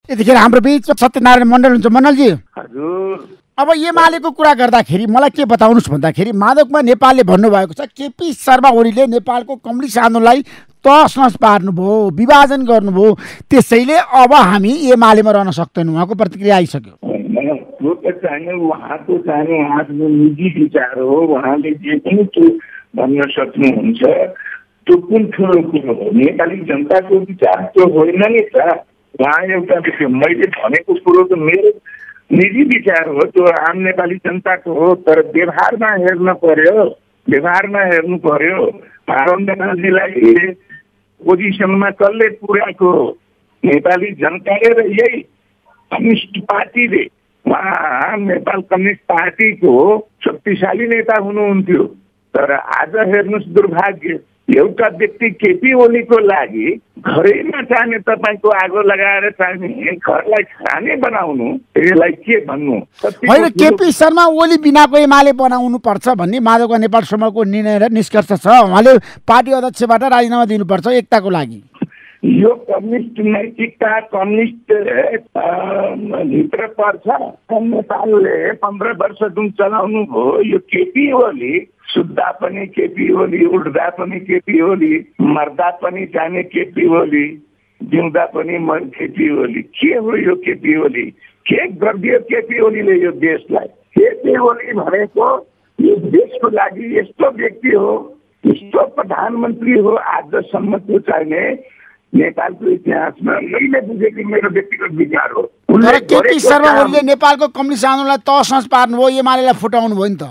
यतिखेर हाम्रो बिचमा सत्यनारायण मण्डल हुन्छ। मण्डलजी, हजुर अब एमालेको कुरा गर्दाखेरि मलाई के बताउनुहोस् भन्दाखेरि माधवकुमार नेपालले भन्नुभएको छ केपी शर्मा ओलीले नेपालको कम्युनिस्ट आन्दोलनलाई तहस नहस पार्नुभयो, विभाजन गर्नुभयो, त्यसैले अब हामी एमालेमा रहन सक्दैनौँ। उहाँको प्रतिक्रिया आइसक्यो। त्यो त चाहिने उहाँको चाहिने आफ्नो निजी विचार हो। उहाँले जे पनि त्यो भन्न सक्नुहुन्छ त्यो कुन ठुलो कुरो हो? नेपाली जनताको विचार त्यो होइन नि त। उहाँ एउटा मैले भनेको कुरो त मेरो निजी विचार हो, त्यो आम नेपाली जनताको हो। तर व्यवहारमा हेर्न पर्यो, व्यवहारमा हेर्नु पर्यो। माधव नेपालजीलाई पोजिसनमा कसले पुर्याएको? नेपाली जनताले र यही कम्युनिस्ट पार्टीले। उहाँ नेपाल कम्युनिस्ट पार्टीको शक्तिशाली नेता हुनुहुन्थ्यो। तर आज हेर्नुहोस् दुर्भाग्य, एउटा व्यक्ति केपी ओलीको लागि घरैमा चाहिने तपाईँको आगो लगाएर चाहिने घरलाई खाने बनाउनु, यसलाई के भन्नु? होइन, केपी शर्मा ओली बिनाको एमाले बनाउनु पर्छ भन्ने माधवकुमार नेपाल समूहको निर्णय र निष्कर्ष छ। उहाँले पार्टी अध्यक्षबाट राजीनामा दिनुपर्छ एकताको लागि। यो कम्युनिस्ट नैतिकता कम्युनिस्ट भित्र पर्छ। नेपालले 15 वर्ष जुन चलाउनु भयो, यो केपी ओली सुत्दा पनि केपी ओली, उठ्दा पनि केपी ओली, मर्दा पनि जाने केपी ओली, जिउँदा पनि केपी ओली। के हो यो केपी ओली? के गरिदियो केपी ओलीले यो देशलाई? केपी ओली भनेको यो देशको लागि यस्तो व्यक्ति हो, यस्तो प्रधानमन्त्री हो आजसम्म त्यो चाहिने नेपालको इतिहासमा मैले बुझेको मेरो व्यक्तिगत विचार हो। तर केपी शर्मा ओलीले नेपालको कम्युनिस्ट आन्दोलनलाई तहस नहस पार्नुभयो, एमालेलाई फुटाउनु भयो नि त।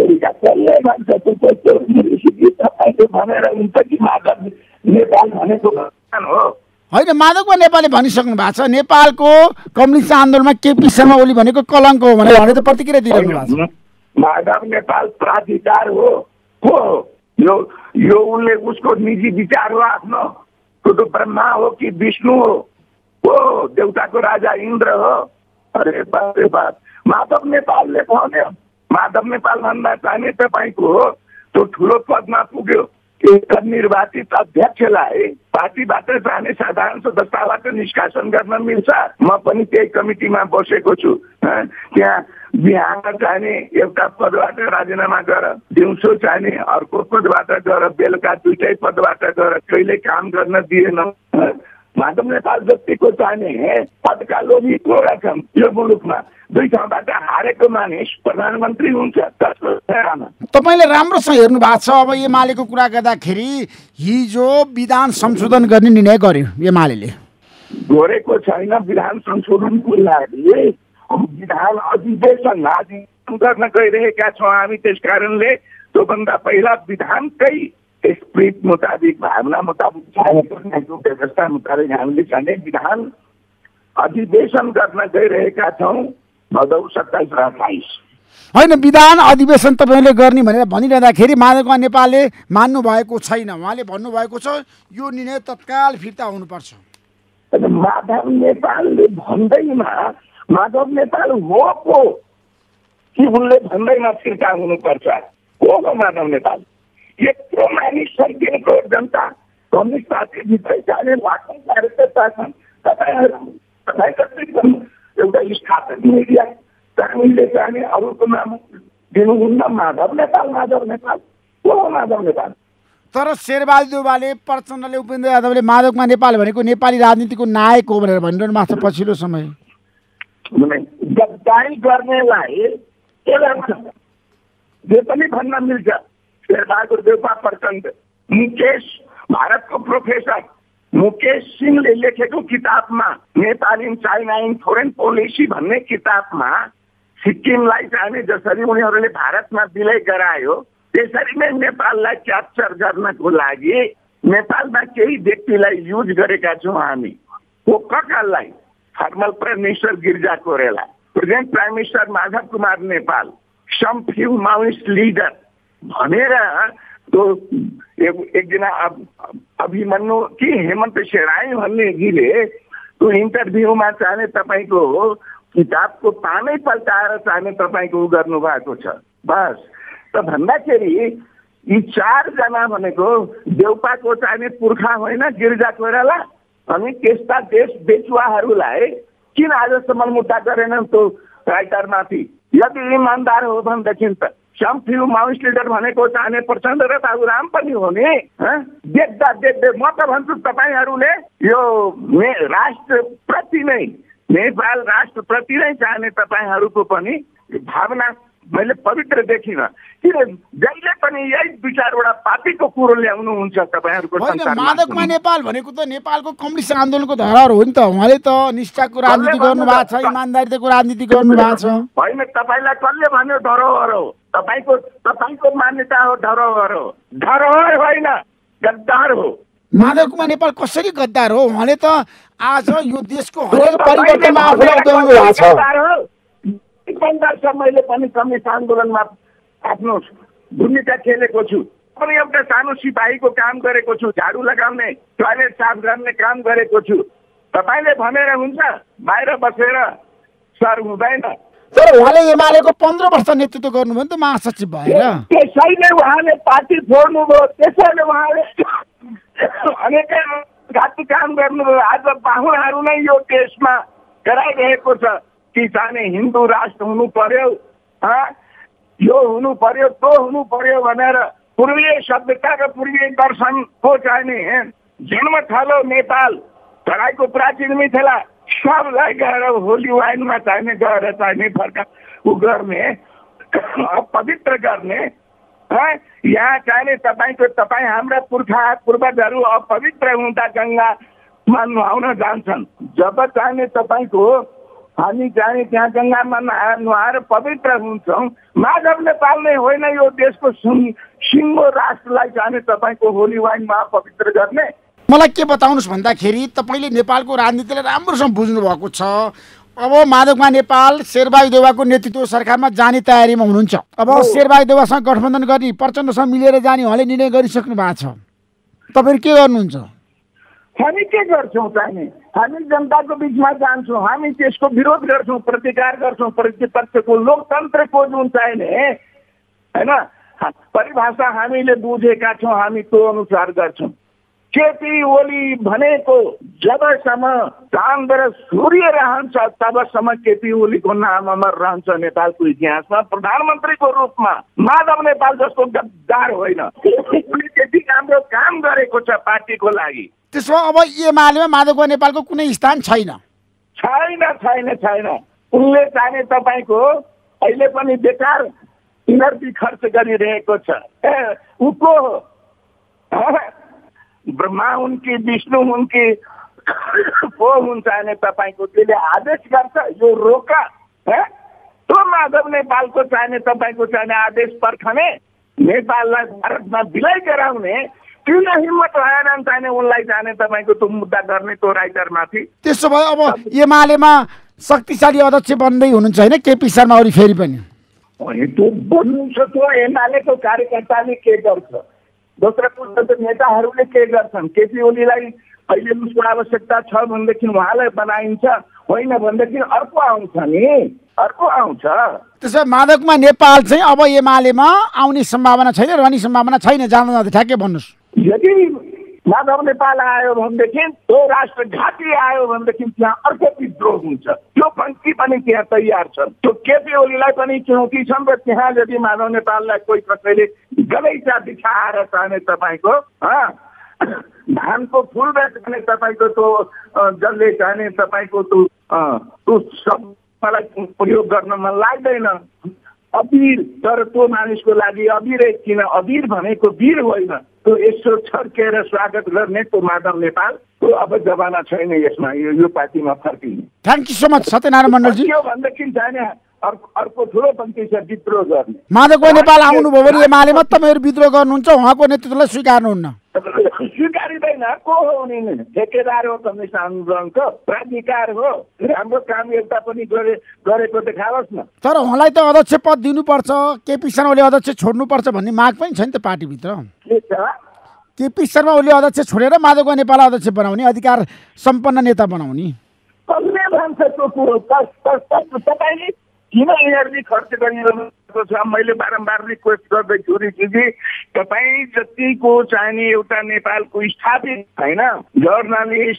भनेर हुन्छ कि माधव नेपाल भनेको भगवान हो? होइन, माधवकुमार नेपालले भनिसक्नु भएको छ नेपालको कम्युनिस्ट आन्दोलनमा केपी शर्मा ओली भनेको कलङ्क हो भनेर त प्रतिक्रिया दिइरहनु भएको छ। माधव नेपाल प्राधिकार हो यो उनले उसको निजी विचार हो आफ्नो। तो ब्रह्मा हो कि विष्णु हो देवताको राजा इन्द्र हो? अरे बाप रे बाप। माधव नेपालले भन्यो, माधव नेपाल भन्दा चाहिने तपाईँको त्यो ठुलो पदमा पुग्यो। एक निर्वाचित अध्यक्षलाई पार्टीबाट जाने साधारण सदस्यताबाट निष्कासन गर्न मिल्छ? म पनि त्यही कमिटीमा बसेको छु। त्यहाँ बिहान चाहिने एउटा पदबाट राजीनामा गर, दिउँसो चाहिने अर्को पदबाट गर, बेलुका दुईटै पदबाट गर, कहिले काम गर्न दिएन। माधव नेपाल जतिको चाहिने पदका लोभी थोडा छन् यो मुलुकमा। दुई ठाउँबाट हारेको मानिस प्रधानमन्त्री हुन्छ। तपाईँले राम्रोसँग हेर्नु भएको छ। अब एमालेको कुरा गर्दाखेरि हिजो विधान संशोधन गर्ने निर्णय गर्यो एमाले। गरेको छैन विधान संशोधनको लागि। विधान अधिवेशन गर्न गइरहेका छौँ हामी। त्यस कारणले त्योभन्दा पहिला विधानकै स्प्रिट मुताबिक, भावना मुताबिक, व्यवस्था मुताबिक हामीले चाहिँ विधान अधिवेशन गर्न गइरहेका छौँ भदौ 27 र 28। होइन, विधान अधिवेशन तपाईँले गर्ने भनेर भनिरहँदाखेरि माधवकुमार नेपालले मान्नु भएको छैन। उहाँले भन्नुभएको छ यो निर्णय तत्काल फिर्ता हुनुपर्छ। माधव नेपालले भन्दैमा माधव नेपाल हो को कि उनले भन्दैमा फिर्ता हुनुपर्छ? को माधव नेपाल? यत्रो मानिस सङ्ख्याको जनता कम्युनिस्ट पार्टीभित्रै जाने लाखौँ कार्यकर्ता छन्। तपाईँ एउटा स्थापित मिडिया हामीले जाने अरूको नाम दिनुहुन्न। माधव नेपाल माधव नेपाल को माधव नेपाल? तर शेरबहादुर देउवाले, प्रचण्डले, उपेन्द्र यादवले माधवकुमार नेपाल भनेको नेपाली राजनीतिको नायक हो भनेर भनिरहनु भएको छ पछिल्लो समय। गद्दारी गर्नेलाई के गर्छ? जे पनि भन्न मिल्छ। शेरबहादुर देउवा, प्रचण्ड, मुकेश, भारतको प्रोफेसर मुकेश सिंहले लेखेको किताबमा Nepal in China in foreign policy भन्ने किताबमा सिक्किमलाई चाहिँ जसरी उनीहरूले भारतमा विलय गरायो त्यसरी नै नेपाललाई क्याप्चर गर्नको लागि नेपालमा केही व्यक्तिलाई युज गरेका छौँ हामी। को कसलाई? Formal prime minister Girija Koirala, present prime minister Madhav Kumar Nepal, some few Maoist leader भनेर त्यो एकजना अभिमन्यु कि हेमन्त सेराई भन्ने जीले त्यो इन्टरभ्यूमा चाहिँ तपाईँको किताबको पानै पल्टाएर चाहिँ तपाईँको गर्नु भएको छ। बस त भन्दाखेरि यी चारजना भनेको देउपाको चाहिने पुर्खा होइन गिरिजा कोइराला। अनि त्यस्ता देश बेचुवाहरूलाई किन आजसम्म मुद्दा गरेनन् त्यो राइटरमाथि? यदि इमान्दार हो भनेदेखि त सम फ्यु माओइस्ट लिडर भनेको चाहने प्रचण्ड र बाबुराम पनि हो नि। देख्दा देख्दै म त भन्छु तपाईँहरूले यो राष्ट्रप्रति नै, नेपाल राष्ट्रप्रति नै चाहने तपाईँहरूको पनि भावना मैले पवित्र देखिनँ। किन जहिले पनि यही दुई चारवटा पार्टीको कुरो ल्याउनुहुन्छ तपाईँहरूको संसारमा। मादकमा नेपाल भनेको त नेपालको कम्युनिस्ट आन्दोलनको धरोहर हो नि त। उहाँले त निष्ठाको राजनीति गर्नु भएको छ, इमान्दारिताको राजनीति गर्नु भएको छ। होइन, तपाईँलाई कसले भन्यो धरोहर हो? तपाईँको मान्यता हो धरोहर हो। धरोहर होइन, गद्दार हो। मादकमा नेपाल कसरी गद्दार हो? उहाँले त आज यो देशको हरेक परिवर्तनमा आफूलाई उठाउनु भएको छ। मैले पनि कम्युनिस्ट आन्दोलनमा आफ्नो भूमिका खेलेको छु। पनि एउटा सानो सिपाहीको काम गरेको छु, झाडु लगाउने, टोयलेट साफ गर्ने काम गरेको छु। तपाईँले भनेर हुन्छ बाहिर बसेर सर हुँदैन। तर उहाँले एमालेको 15 वर्ष नेतृत्व गर्नुभयो नि त महासचिव भएर। त्यसैले उहाँले पार्टी छोड्नुभयो, त्यसैले उहाँले अनेकै घाती काम गर्नुभयो। आज बाहुनहरू नै यो देशमा गराइरहेको छ कि चाहे हिन्दू राष्ट्र हुनु पर्यो, यो हुनु पर्यो, त्यो हुनु पर्यो भनेर पूर्वीय सभ्यता र पूर्वीय दर्शनको चाहिने जन्म थलो नेपाल तराईको प्राचीन मिथिला सबलाई गएर होली वाइनमा चाहिने गएर चाहिने फर्का उ गर्ने पवित्र गर्ने। यहाँ चाहिने तपाईँ हाम्रा पूर्वजहरू अपवित्र हुँदा गङ्गामा नुहाउन जान्छन्। जब चाहिने तपाईँको हामी जाने त्यहाँ गङ्गामा नुहाएर पवित्र हुन्छौँ। माधव नेपाल नै होइन यो देशको सिङ्गो राष्ट्रलाई जाने तपाईँको होली वाइनमा पवित्र गर्ने। मलाई के बताउनुहोस् भन्दाखेरि तपाईँले नेपालको राजनीतिलाई राम्रोसँग बुझ्नु भएको छ। अब माधवमा नेपाल शेरबहादुर देउवाको नेतृत्व सरकारमा जाने तयारीमा हुनुहुन्छ। अब शेरबहादुर देउवासँग गठबन्धन गर्ने, प्रचण्डसँग मिलेर जाने उहाँले निर्णय गरिसक्नु भएको छ। तपाईँहरू के गर्नुहुन्छ? हामी के गर्छौँ चाहिने? हामी जनताको बिचमा जान्छौँ, हामी त्यसको विरोध गर्छौँ, प्रतिकार गर्छौँ। प्रतिपक्षको लोकतन्त्रको जुन चाहिने होइन परिभाषा हामीले बुझेका छौँ, हामी त्यो अनुसार गर्छौँ। केपी ओली भनेको जबसम्म चाँद र सूर्य रहन्छ तबसम्म केपी ओलीको नाम अमर रहन्छ नेपालको इतिहासमा प्रधानमन्त्रीको रूपमा। माधव नेपाल जस्तो गद्दार होइन, उनले त्यति राम्रो काम गरेको छ पार्टीको लागि। त्यसो अब एमालेमा माधवमा नेपालको कुनै स्थान छैन? छैन। उनले चाहिने तपाईँको अहिले पनि बेकार इनर्जी खर्च गरिरहेको छ। उको ब्रह्मा उनकी, विष्णु उनकी को हुन्छ भने तपाईँको त्यसले आदेश गर्छ यो रोका। त्यो माधव नेपालको चाहिने तपाईँको चाहिने आदेश पर्खने, नेपाललाई भारतमा विलय गराउने किन हिम्मत भएन चाहिने उनलाई जाने तपाईँको त्यो मुद्दा गर्ने त्यो राइटरमाथि। त्यसो भए अब एमालेमा शक्तिशाली अध्यक्ष बन्दै हुनुहुन्छ होइन केपी शर्मा ओली फेरि पनि? त्यो बन्नु छ, त्यो एमालेको कार्यकर्ताले के गर्छ, दोस्रो कुरो त नेताहरूले के गर्छन्। केपी ओलीलाई अहिले उसको आवश्यकता छ भनेदेखि उहाँलाई बनाइन्छ, होइन भनेदेखि अर्को आउँछ नि, अर्को आउँछ। त्यसो भए माधवमा नेपाल चाहिँ अब एमालेमा आउने सम्भावना छैन, रहने सम्भावना छैन, जाँदा जाँदै ठ्याक्कै भन्नुहोस्। यदि माधव नेपाल आयो भनेदेखि त्यो राष्ट्रघाती आयो भनेदेखि त्यहाँ अर्को विद्रोह हुन्छ। त्यो पङ्क्ति पनि त्यहाँ तयार छन्। त्यो केपी ओलीलाई पनि चुनौती छन् र त्यहाँ यदि माधव नेपाललाई कोही कसैले गलैँचा दिखाएर चाहने तपाईँको धानको फुल बेच्ने तपाईँको त्यो जसले चाहने तपाईँको त्यो शब्दलाई प्रयोग गर्न मन लाग्दैन। अबिर, तर त्यो मानिसको लागि अबिरै किन, अबिर भनेको वीर होइन। त्यो यसो छर्केर स्वागत गर्ने त्यो माधव नेपाल त्यो अब जमाना छैन यसमा, यो पार्टीमा फर्किने। Thank you so much Satyanarayan मण्डलजी। के भनेदेखि जाने अर्को ठुलो पङ्क्ति छ विद्रोह गर्ने। माधवको नेपाल आउनुभयो भने एमालेमा तपाईँहरू विद्रोह गर्नुहुन्छ, उहाँको नेतृत्वलाई स्वीकार्नुहुन्न? स्वीकारिँदैन। को हो उनी? ठेकेदार हो, कम्युनिस्ट आन्दोलनको प्राधिकार हो, राम्रो काम एउटा पनि गरेको देखाओस् न। तर उहाँलाई त अध्यक्ष पद दिनुपर्छ, केपी शर्मा ओली अध्यक्ष छोड्नुपर्छ भन्ने माग पनि छ नि त पार्टीभित्र। के छ? केपी शर्मा ओली अध्यक्ष छोडेर माधवको नेपाल अध्यक्ष बनाउने, अधिकार सम्पन्न नेता बनाउने। कसले भन्छ त्यो कुरो? तपाईँले किन इनर्जी खर्च गरिरहनु भएको छ? मैले बारम्बार रिक्वेस्ट गर्दैछु ऋषिजी, तपाईँ जतिको चाहिने एउटा नेपालको स्थापित होइन जर्नलिस्ट,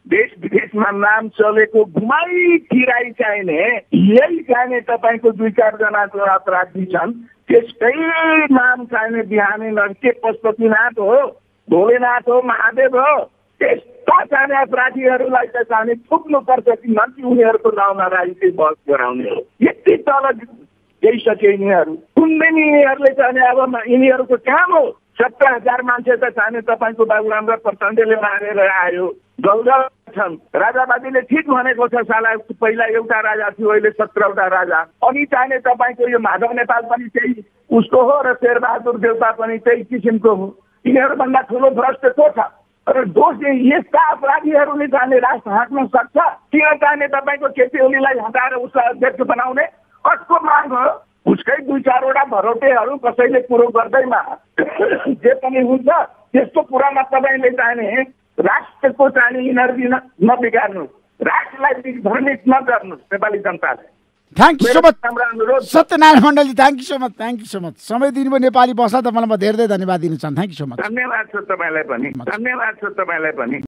देश विदेशमा नाम चलेको घुमाई फिराई चाहिने यही चाहिने तपाईँको 2-4 जनाको अपराधी छन्। त्यसकै नाम चाहिने बिहानै के पशुपतिनाथ हो, भोलेनाथ हो, महादेव हो, त्यस्ता चाहिने अपराधीहरूलाई त चाहिने थुक्नुपर्छ कि न कि उनीहरूको नाउँमा राजनीतिक बहस गराउने हो। यति तल गइसके यिनीहरू। कुनै यिनीहरूले चाहिने अब यिनीहरूको काम हो। 17,000 मान्छे त चाहिने तपाईँको बाबुराम र प्रचण्डले मारेर आयो। गौरव छन्। राजावादीले ठिक भनेको छ, साला पहिला एउटा राजा थियो, अहिले 17वटा राजा। अनि चाहिने तपाईँको यो माधव नेपाल पनि त्यही उसको हो र शेरबहादुर देउता पनि त्यही किसिमको हो। यिनीहरूभन्दा ठुलो भ्रष्ट को छ? र दोष यस्ता अपराधीहरूले चाहिने राष्ट्र हाँक्न सक्छ? किन चाहिने तपाईँको केपी ओलीलाई हटाएर उसलाई अध्यक्ष बनाउने? कसको माग हो? उसकै 2-4वटा भरोटेहरू कसैले कुरो गर्दैमा जे पनि हुन्छ त्यसको कुरामा तपाईँले चाहिने राष्ट्रको चाहिने इनर्जी नबिगार्नु, राष्ट्रलाई भ्रमित नगर्नुहोस् नेपाली जनताले। Thank you so much Satyanarayan मण्डलजी, थ्याङ्क यू सो मच समय दिनुभयो नेपाली भाषा। तपाईँलाई म धेरै धेरै धन्यवाद दिन चाहन्छु। Thank you so much. धन्यवाद छ तपाईँलाई पनि।